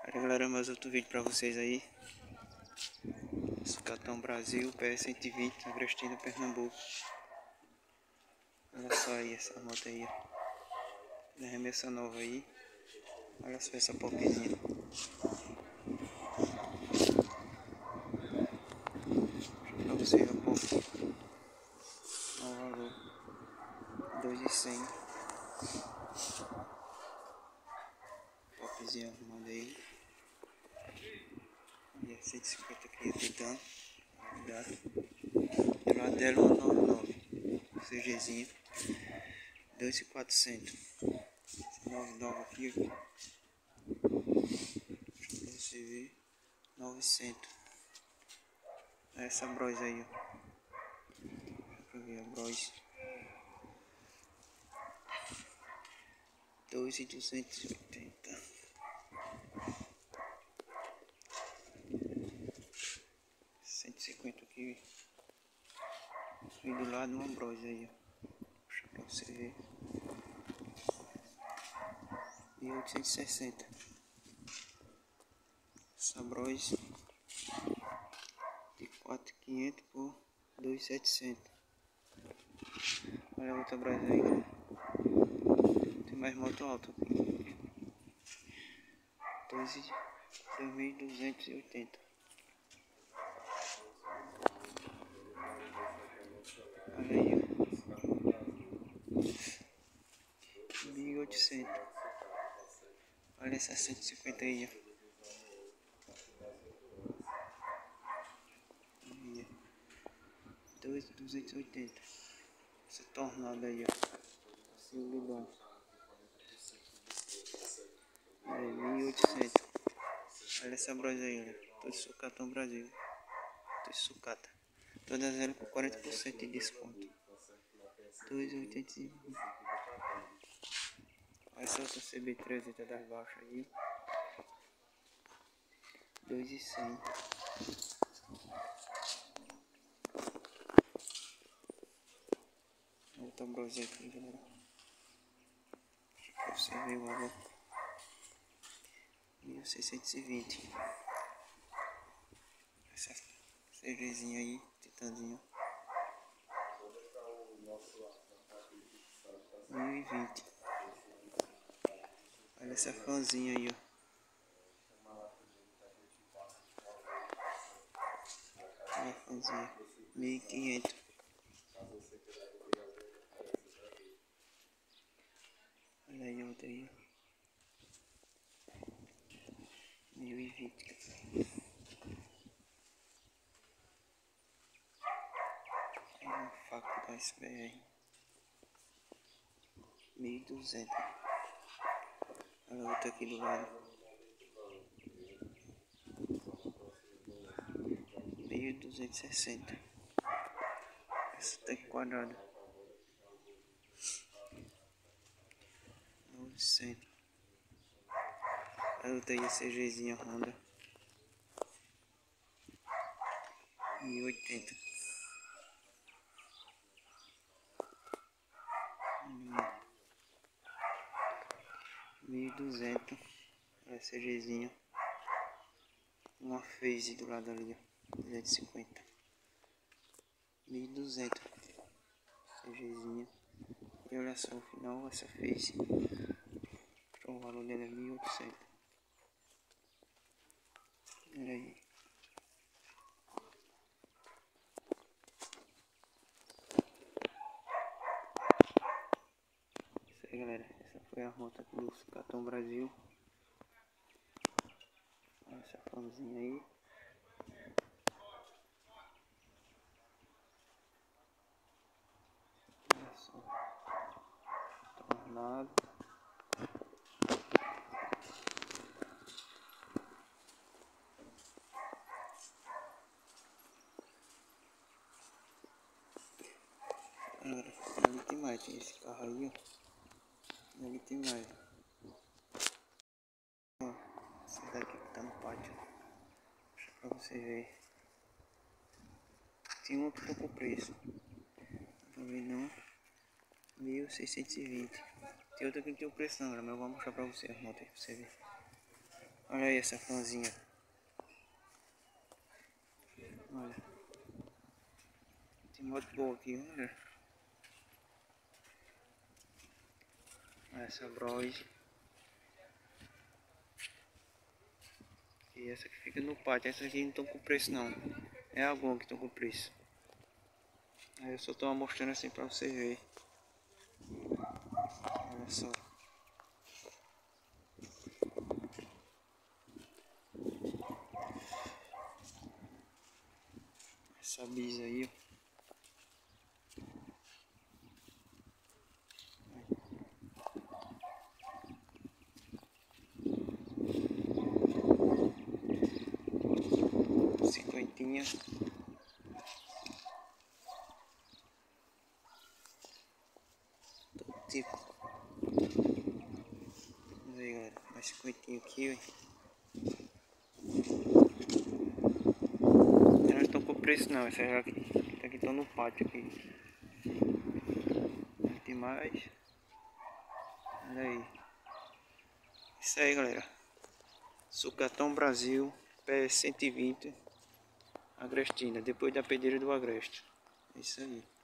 Aí galera, mais outro vídeo pra vocês aí. Sucatão Brasil, PS120, Agrestina, Pernambuco. Olha só aí essa moto aí, ó. Remessa nova aí. Olha só essa popzinha. Pra vocês ver um pouco. Olha o valor. 2.100. Popzinha arrumada aí. E é 150 aqui, titã. Cuidado. Do lado dela 199. CGzinho. 2.400. Esse 99 aqui. Deixa pra você ver. 900. Essa Bros aí, ó. Deixa pra ver a Bros. 2.280. 150 aqui. E do lado uma Bros aí, ó. Deixa pra você ver. 1.860. Essa Bros de 4.500 por 2.700. Olha a outra Bros aí, galera. Tem mais moto alta aqui. 2.280. Olha aí, ó. 1.800. Olha essa 150 aí, ó. 2.280. Essa tornada aí, ó. Assim, bom. Aí, 1.800. Olha essa Bros aí, olha. Tudo Sucatão Brasil. Tudo sucata. Todas elas com 40% de desconto. 2.85. Olha essa outra CB300 das baixas aí. 2.100. Outra Bros aqui, galera. Pra você ver o valor. 1.620. Essa CGzinha aí, titãzinho. 1.020. Olha essa fãzinha aí, ó. Olha a fãzinha. 1.500. Olha aí outra aí. 1.020. É uma faca da SBR. 1.200. Olha a outra aqui do lado. 1.260. Essa tá aqui quadrada. 900. A outra aí, a CGzinha Honda. 1.080. 1.200. A CGzinha. Uma phase do lado ali, ó. 250. 1.200. CGzinha. E olha só o final, essa phase. O valor dela é 1.800. Olha aí. Isso aí, galera. Essa foi a moto aqui do Sucatão Brasil. Olha essa fãzinha aí. Olha só. Tornado. Galera, ali tem mais. Tem esse carro aí, ó. Ali tem mais. Ó, esse daqui que tá no pátio. Deixa pra você ver. Tem um que ficou com preço. Também não. 1.620. Tem outro que não tem o preço não, galera, mas eu vou mostrar pra você a moto aí pra você ver. Olha aí essa florzinha. Olha. Tem muito boa aqui, olha. Olha essa bronze. E essa que fica no pátio. Essa aqui não estão com preço não. É alguma que estão com preço. Aí eu só estou mostrando assim pra vocês verem. Olha só. Essa bisa aí, ó. Cinquentinha. Todo tipo. Vamos aí, galera. Mais 50 aqui, ó. Elas não estão com preço não. Essas aqui estão no pátio aqui. Tem mais. Olha aí. Isso aí, galera. Sucatão Brasil. Pé 120. Agrestina. Depois da pedreira do Agreste. É isso aí.